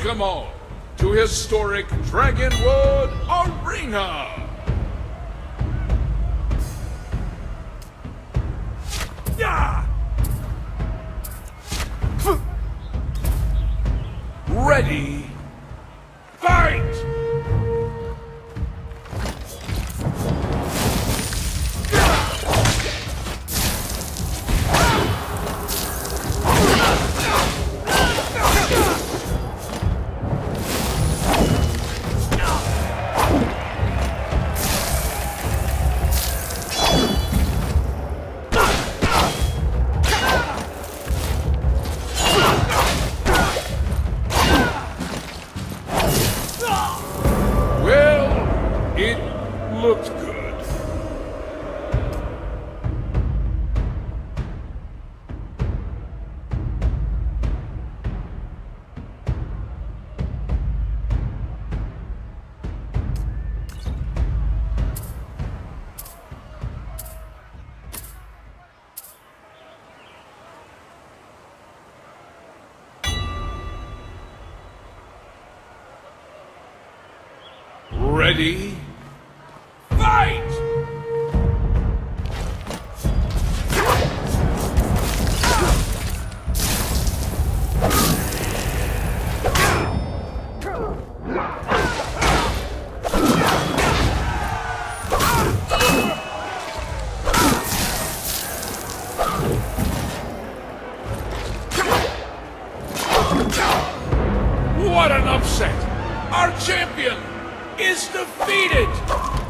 Welcome all to historic Dragonwood Arena! Yeah! Ready, fight! It looked good. Ready? Fight! What an upset! Our champion is defeated!